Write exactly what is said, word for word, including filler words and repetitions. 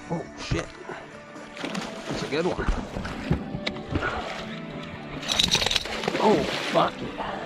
Oh, shit. That's a good one. Oh, fuck yeah.